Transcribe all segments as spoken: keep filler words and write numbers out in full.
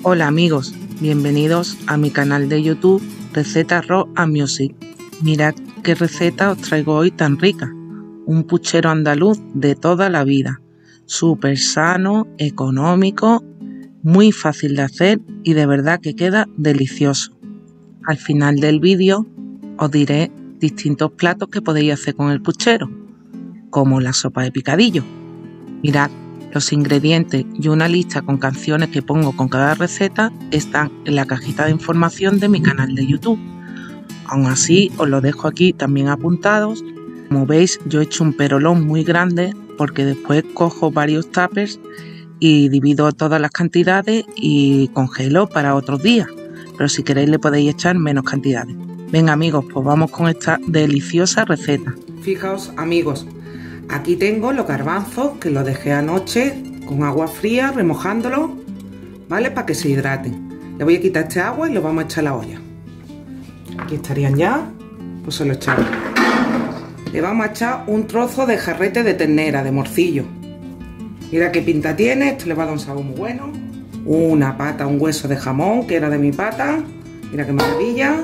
Hola amigos, bienvenidos a mi canal de YouTube Recetas Raw and Music. Mirad qué receta os traigo hoy tan rica. Un puchero andaluz de toda la vida, súper sano, económico, muy fácil de hacer y de verdad que queda delicioso. Al final del vídeo os diré distintos platos que podéis hacer con el puchero, como la sopa de picadillo. Mirad, los ingredientes y una lista con canciones que pongo con cada receta están en la cajita de información de mi canal de YouTube. Aún así os lo dejo aquí también apuntados. Como veis, yo he hecho un perolón muy grande porque después cojo varios tuppers y divido todas las cantidades y congelo para otros días, pero si queréis le podéis echar menos cantidades. Venga amigos, pues vamos con esta deliciosa receta. Fijaos amigos, aquí tengo los garbanzos que los dejé anoche con agua fría remojándolos, ¿vale? Para que se hidraten. Le voy a quitar este agua y lo vamos a echar a la olla. Aquí estarían ya, pues se lo echamos. Le vamos a echar un trozo de jarrete de ternera, de morcillo. Mira qué pinta tiene, esto le va a dar un sabor muy bueno. Una pata, un hueso de jamón que era de mi pata. Mira qué maravilla.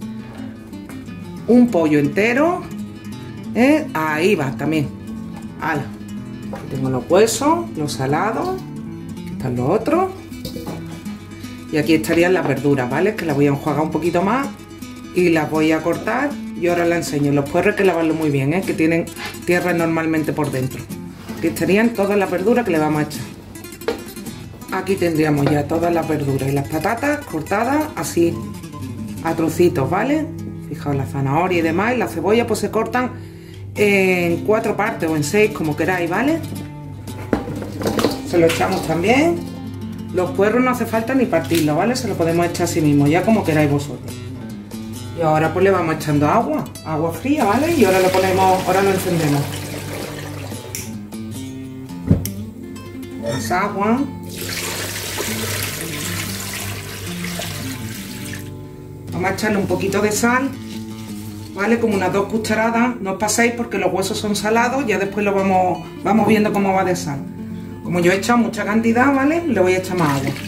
Un pollo entero. ¿Eh? Ahí va también. Ala. Aquí tengo los huesos, los salados. Aquí están los otros. Y aquí estarían las verduras, ¿vale? Que las voy a enjuagar un poquito más y las voy a cortar y ahora las enseño. Los puerros hay que lavarlo muy bien, ¿eh? Que tienen tierra normalmente por dentro. Aquí estarían todas las verduras que le vamos a echar. Aquí tendríamos ya todas las verduras y las patatas cortadas así a trocitos, ¿vale? Fijaos, la zanahoria y demás, y la cebolla pues se cortan en cuatro partes o en seis, como queráis, ¿vale? Se lo echamos también. Los puerros no hace falta ni partirlos, ¿vale? Se lo podemos echar así mismo, ya como queráis vosotros. Y ahora pues le vamos echando agua, agua fría, ¿vale? Y ahora lo ponemos, ahora lo encendemos. Más agua. Vamos a echarle un poquito de sal, ¿vale? Como unas dos cucharadas, no os paséis porque los huesos son salados, ya después lo vamos, vamos viendo cómo va de sal. Como yo he echado mucha cantidad, ¿vale? Le voy a echar más agua.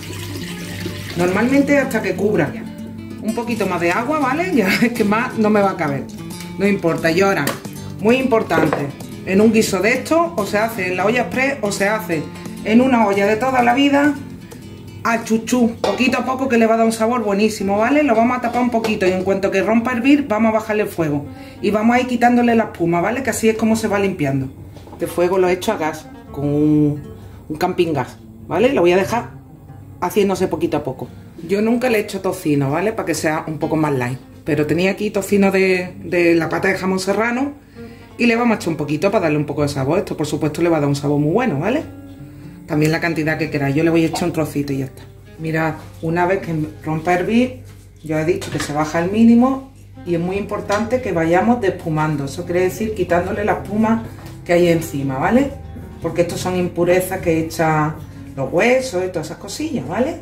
Normalmente hasta que cubra. Un poquito más de agua, ¿vale? Ya es que más no me va a caber. No importa. Y ahora, muy importante, en un guiso de esto, o se hace en la olla express o se hace en una olla de toda la vida, al chuchú, poquito a poco, que le va a dar un sabor buenísimo, ¿vale? Lo vamos a tapar un poquito y en cuanto que rompa a hervir vamos a bajarle el fuego y vamos a ir quitándole la espuma, ¿vale? Que así es como se va limpiando. Este fuego lo he hecho a gas, con un, un camping gas, ¿vale? Lo voy a dejar haciéndose poquito a poco. Yo nunca le he hecho tocino, ¿vale? Para que sea un poco más light, pero tenía aquí tocino de, de la pata de jamón serrano y le vamos a echar un poquito para darle un poco de sabor. Esto por supuesto le va a dar un sabor muy bueno, ¿vale? También la cantidad que queráis, yo le voy a echar un trocito y ya está. Mirad, una vez que rompa a hervir, yo he dicho que se baja al mínimo y es muy importante que vayamos despumando. Eso quiere decir quitándole la espuma que hay encima, ¿vale? Porque estos son impurezas que echan los huesos y todas esas cosillas, ¿vale?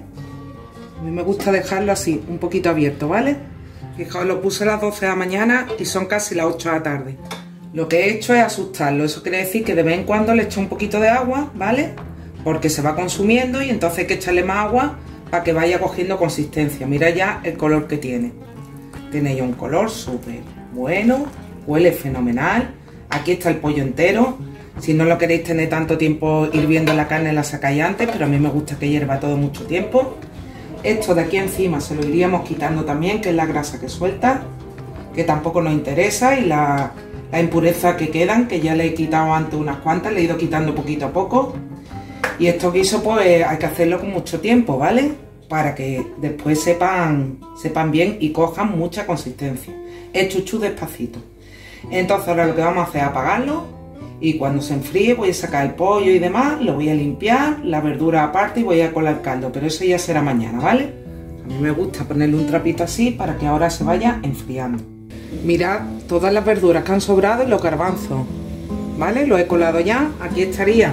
A mí me gusta dejarlo así, un poquito abierto, ¿vale? Fijaos, lo puse a las doce de la mañana y son casi las ocho de la tarde. Lo que he hecho es asustarlo. Eso quiere decir que de vez en cuando le echo un poquito de agua, ¿vale? Porque se va consumiendo y entonces hay que echarle más agua para que vaya cogiendo consistencia. Mira ya el color que tiene. Tiene ya un color súper bueno, huele fenomenal. Aquí está el pollo entero. Si no lo queréis tener tanto tiempo hirviendo la carne, la sacáis antes, pero a mí me gusta que hierva todo mucho tiempo. Esto de aquí encima se lo iríamos quitando también, que es la grasa que suelta, que tampoco nos interesa, y la, la impureza que quedan, que ya le he quitado antes unas cuantas, le he ido quitando poquito a poco. Y estos guisos pues hay que hacerlo con mucho tiempo, ¿vale? Para que después sepan, sepan bien y cojan mucha consistencia. Es chuchú despacito. Entonces ahora lo que vamos a hacer es apagarlo y cuando se enfríe voy a sacar el pollo y demás, lo voy a limpiar, la verdura aparte y voy a colar caldo, pero eso ya será mañana, ¿vale? A mí me gusta ponerle un trapito así para que ahora se vaya enfriando. Mirad todas las verduras que han sobrado y los garbanzos, ¿vale? Lo he colado ya, aquí estaría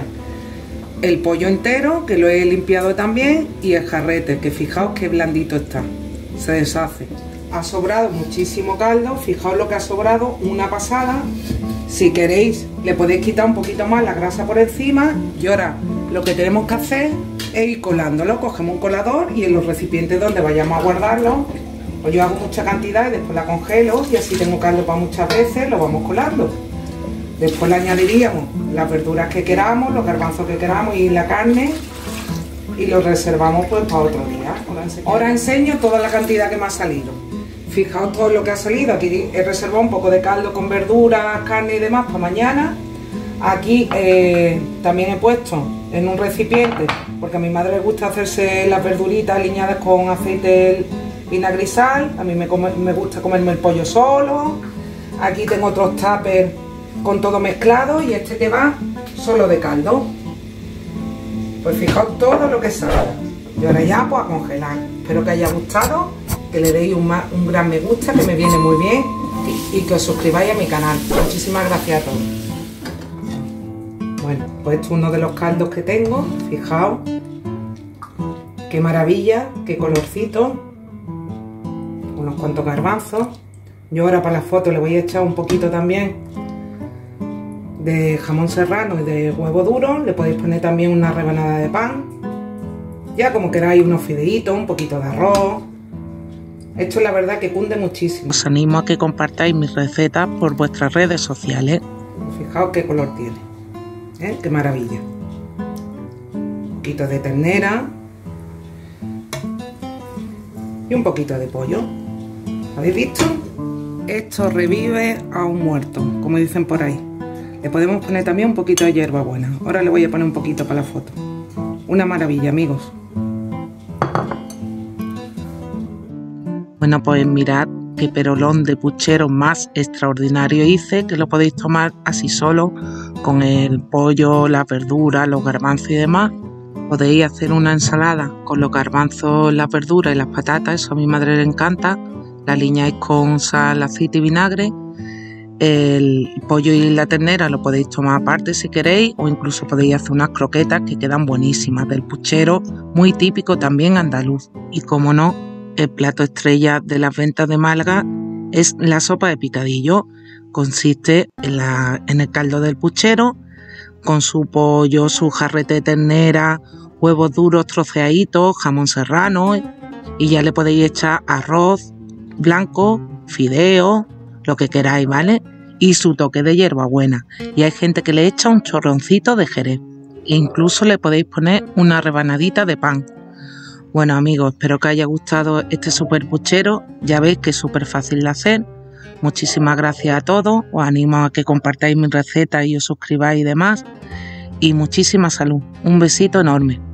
el pollo entero, que lo he limpiado también, y el jarrete, que fijaos qué blandito está, se deshace. Ha sobrado muchísimo caldo, fijaos lo que ha sobrado, una pasada. Si queréis le podéis quitar un poquito más la grasa por encima. Y ahora lo que tenemos que hacer e ir colándolo. Cogemos un colador y en los recipientes donde vayamos a guardarlo, pues yo hago mucha cantidad y después la congelo y así tengo caldo para muchas veces, lo vamos colando. Después le añadiríamos las verduras que queramos, los garbanzos que queramos y la carne y lo reservamos pues para otro día. Ahora enseño toda la cantidad que me ha salido. Fijaos todo lo que ha salido. Aquí he reservado un poco de caldo con verduras, carne y demás para mañana. Aquí eh, también he puesto en un recipiente, porque a mi madre le gusta hacerse las verduritas aliñadas con aceite vinagre y sal. A mí me, come, me gusta comerme el pollo solo. Aquí tengo otros tuppers con todo mezclado y este que va solo de caldo. Pues fijaos todo lo que sale. Y ahora ya pues a congelar. Espero que haya gustado, que le deis un, un gran me gusta, que me viene muy bien, y, y que os suscribáis a mi canal. Muchísimas gracias a todos. Bueno, pues este es uno de los caldos que tengo. Fijaos qué maravilla, qué colorcito. Unos cuantos garbanzos. Yo ahora para la foto le voy a echar un poquito también de jamón serrano y de huevo duro. Le podéis poner también una rebanada de pan, ya como queráis, unos fideitos, un poquito de arroz. Esto la verdad que cunde muchísimo. Os animo a que compartáis mis recetas por vuestras redes sociales. Fijaos qué color tiene, ¿eh? Qué maravilla. Un poquito de ternera y un poquito de pollo. ¿Habéis visto? Esto revive a un muerto, como dicen por ahí. Le podemos poner también un poquito de hierbabuena. Ahora le voy a poner un poquito para la foto. Una maravilla, amigos. Bueno, pues mirad qué perolón de puchero más extraordinario hice, que lo podéis tomar así solo, con el pollo, las verduras, los garbanzos y demás. Podéis hacer una ensalada con los garbanzos, las verduras y las patatas, eso a mi madre le encanta. La aliñáis con sal, aceite y vinagre. El pollo y la ternera lo podéis tomar aparte si queréis, o incluso podéis hacer unas croquetas que quedan buenísimas, del puchero, muy típico también andaluz. Y como no, el plato estrella de las ventas de Málaga es la sopa de picadillo. Consiste en, la, en el caldo del puchero, con su pollo, su jarrete de ternera, huevos duros troceaditos, jamón serrano, y ya le podéis echar arroz blanco, fideo, lo que queráis, ¿vale? Y su toque de hierbabuena. Y hay gente que le echa un chorroncito de jerez. E incluso le podéis poner una rebanadita de pan. Bueno, amigos, espero que haya gustado este super puchero. Ya veis que es súper fácil de hacer. Muchísimas gracias a todos. Os animo a que compartáis mis recetas y os suscribáis y demás. Y muchísima salud. Un besito enorme.